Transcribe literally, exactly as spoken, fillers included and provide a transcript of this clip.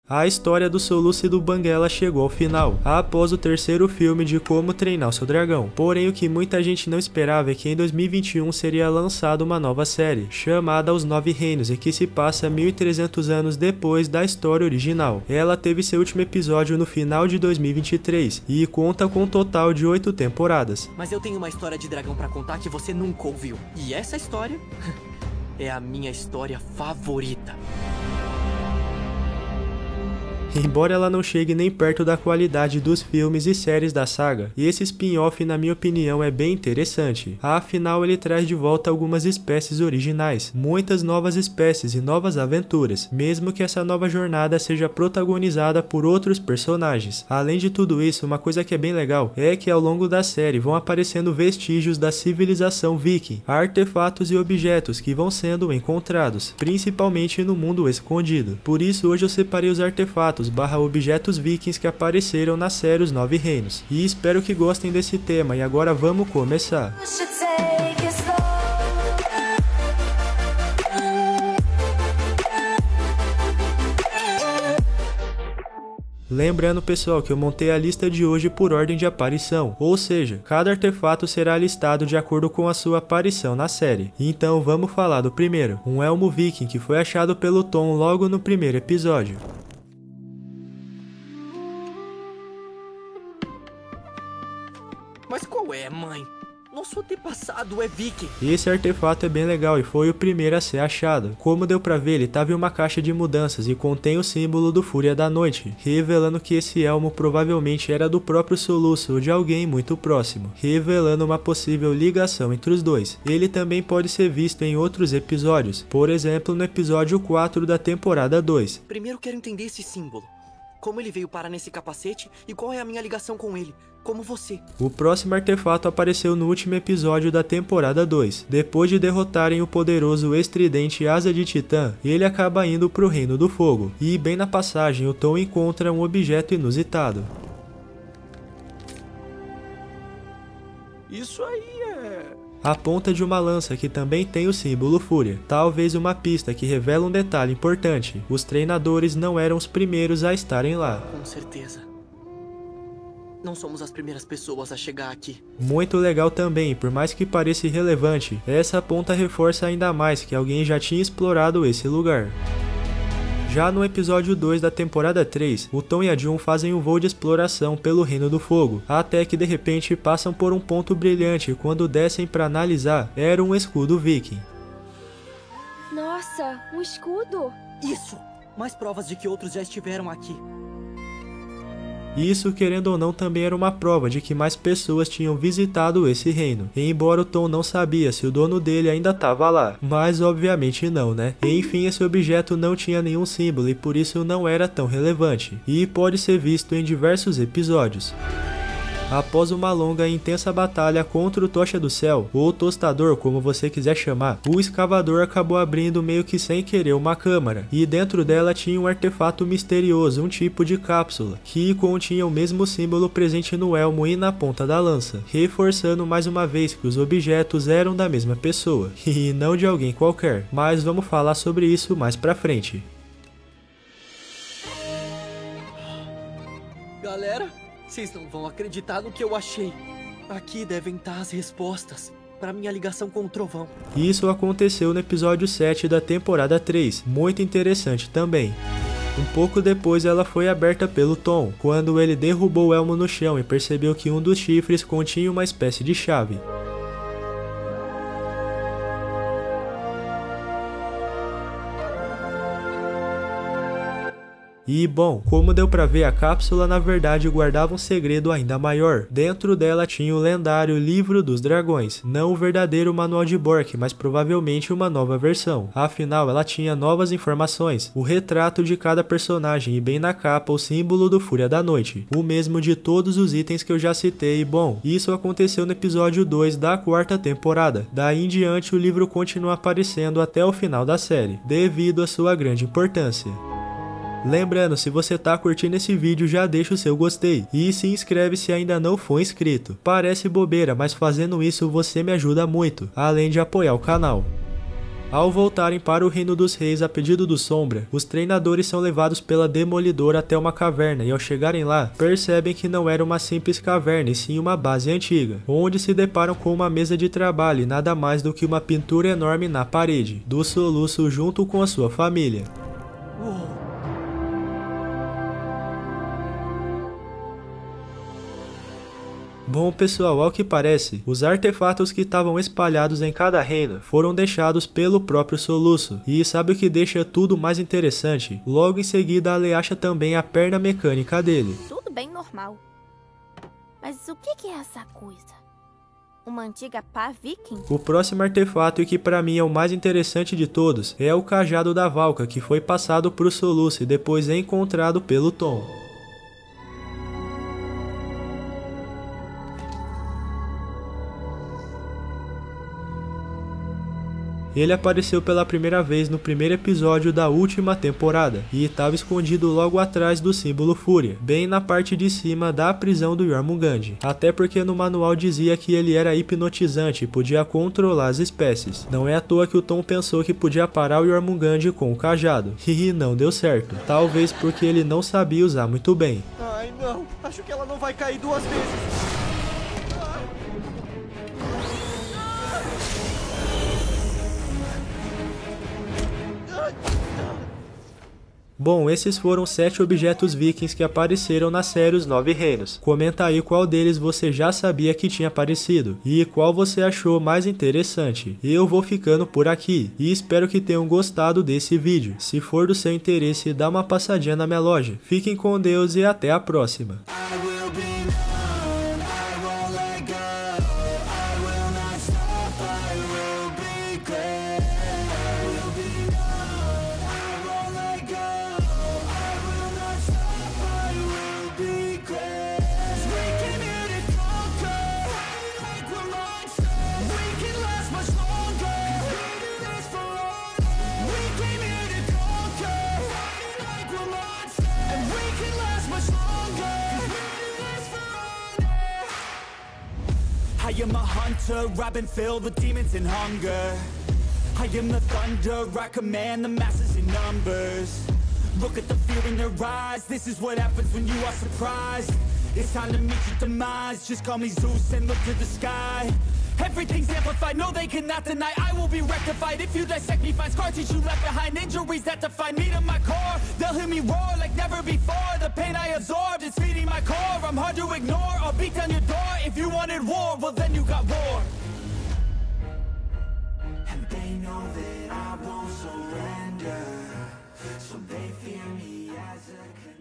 A história do Soluço e do Banguela chegou ao final, após o terceiro filme de Como Treinar o Seu Dragão. Porém, o que muita gente não esperava é que em dois mil e vinte e um seria lançada uma nova série, chamada Os Nove Reinos, e que se passa mil e trezentos anos depois da história original. Ela teve seu último episódio no final de dois mil e vinte e três, e conta com um total de oito temporadas. Mas eu tenho uma história de dragão pra contar que você nunca ouviu. E essa história é a minha história favorita. Embora ela não chegue nem perto da qualidade dos filmes e séries da saga, e esse spin-off na minha opinião é bem interessante, afinal ele traz de volta algumas espécies originais, muitas novas espécies e novas aventuras, mesmo que essa nova jornada seja protagonizada por outros personagens. Além de tudo isso, uma coisa que é bem legal é que ao longo da série vão aparecendo vestígios da civilização viking, artefatos e objetos que vão sendo encontrados, principalmente no mundo escondido. Por isso hoje eu separei os artefatos barra objetos vikings que apareceram na série Os Nove Reinos. E espero que gostem desse tema, e agora vamos começar. Lembrando, pessoal, que eu montei a lista de hoje por ordem de aparição, ou seja, cada artefato será listado de acordo com a sua aparição na série. Então vamos falar do primeiro, um elmo viking que foi achado pelo Tom logo no primeiro episódio. Mas qual é, mãe? Nosso antepassado é viking. Esse artefato é bem legal e foi o primeiro a ser achado. Como deu pra ver, ele estava em uma caixa de mudanças e contém o símbolo do Fúria da Noite, revelando que esse elmo provavelmente era do próprio Soluço ou de alguém muito próximo, revelando uma possível ligação entre os dois. Ele também pode ser visto em outros episódios, por exemplo no episódio quatro da temporada dois. Primeiro quero entender esse símbolo. Como ele veio parar nesse capacete e qual é a minha ligação com ele, como você. O próximo artefato apareceu no último episódio da temporada dois. Depois de derrotarem o poderoso estridente Asa de Titã, ele acaba indo pro Reino do Fogo. E bem na passagem, o Tom encontra um objeto inusitado. Isso aí é... a ponta de uma lança que também tem o símbolo Fúria, talvez uma pista que revela um detalhe importante: os treinadores não eram os primeiros a estarem lá. Com certeza. Não somos as primeiras pessoas a chegar aqui. Muito legal também, por mais que pareça irrelevante, essa ponta reforça ainda mais que alguém já tinha explorado esse lugar. Já no episódio dois da temporada três, o Tom e a Jun fazem um voo de exploração pelo Reino do Fogo, até que de repente passam por um ponto brilhante e quando descem para analisar, era um escudo viking. Nossa, um escudo! Isso! Mais provas de que outros já estiveram aqui. Isso, querendo ou não, também era uma prova de que mais pessoas tinham visitado esse reino, embora o Tom não sabia se o dono dele ainda estava lá, mas obviamente não, né? Enfim, esse objeto não tinha nenhum símbolo e por isso não era tão relevante, e pode ser visto em diversos episódios. Após uma longa e intensa batalha contra o Tocha do Céu, ou Tostador, como você quiser chamar, o escavador acabou abrindo meio que sem querer uma câmara, e dentro dela tinha um artefato misterioso, um tipo de cápsula, que continha o mesmo símbolo presente no elmo e na ponta da lança, reforçando mais uma vez que os objetos eram da mesma pessoa, e não de alguém qualquer, mas vamos falar sobre isso mais pra frente. Galera, vocês não vão acreditar no que eu achei. Aqui devem estar as respostas para minha ligação com o trovão. Isso aconteceu no episódio sete da temporada três, muito interessante também. Um pouco depois ela foi aberta pelo Tom, quando ele derrubou o elmo no chão e percebeu que um dos chifres continha uma espécie de chave. E bom, como deu pra ver, a cápsula na verdade guardava um segredo ainda maior. Dentro dela tinha o lendário Livro dos Dragões, não o verdadeiro Manual de Bork, mas provavelmente uma nova versão. Afinal, ela tinha novas informações, o retrato de cada personagem e bem na capa o símbolo do Fúria da Noite, o mesmo de todos os itens que eu já citei. E bom, isso aconteceu no episódio dois da quarta temporada. Daí em diante o livro continua aparecendo até o final da série, devido à sua grande importância. Lembrando, se você tá curtindo esse vídeo, já deixa o seu gostei e se inscreve se ainda não for inscrito. Parece bobeira, mas fazendo isso você me ajuda muito, além de apoiar o canal. Ao voltarem para o Reino dos Reis a pedido do Sombra, os treinadores são levados pela Demolidora até uma caverna e ao chegarem lá, percebem que não era uma simples caverna e sim uma base antiga, onde se deparam com uma mesa de trabalho e nada mais do que uma pintura enorme na parede, do Soluço junto com a sua família. Uou. Bom pessoal, ao que parece, os artefatos que estavam espalhados em cada reino foram deixados pelo próprio Soluço. E sabe o que deixa tudo mais interessante? Logo em seguida a Lê acha também a perna mecânica dele. Tudo bem normal. Mas o que é essa coisa? Uma antiga pá viking? O próximo artefato, e que pra mim é o mais interessante de todos, é o cajado da Valka, que foi passado pro Soluço e depois é encontrado pelo Tom. Ele apareceu pela primeira vez no primeiro episódio da última temporada, e estava escondido logo atrás do símbolo Fúria, bem na parte de cima da prisão do Jormungand. Até porque no manual dizia que ele era hipnotizante e podia controlar as espécies. Não é à toa que o Tom pensou que podia parar o Jormungand com o cajado. E não deu certo, talvez porque ele não sabia usar muito bem. Ai não, acho que ela não vai cair duas vezes. Bom, esses foram sete objetos vikings que apareceram na série Os Nove Reinos. Comenta aí qual deles você já sabia que tinha aparecido e qual você achou mais interessante. Eu vou ficando por aqui e espero que tenham gostado desse vídeo. Se for do seu interesse, dá uma passadinha na minha loja. Fiquem com Deus e até a próxima. I am a hunter, I've been filled with demons and hunger. I am the thunder, I command the masses in numbers. Look at the fear in their eyes, this is what happens when you are surprised. It's time to meet your demise, just call me Zeus and look to the sky. Everything's amplified, no they cannot deny, I will be rectified. If you dissect me, find scar tissue left behind, injuries that define me to my core. They'll hear me roar like never before, the pain I absorbed, it's feeding my core. I'm hard to ignore, I'll beat down your door. If you wanted war, well then you got war. And they know that I won't surrender, so they fear me as a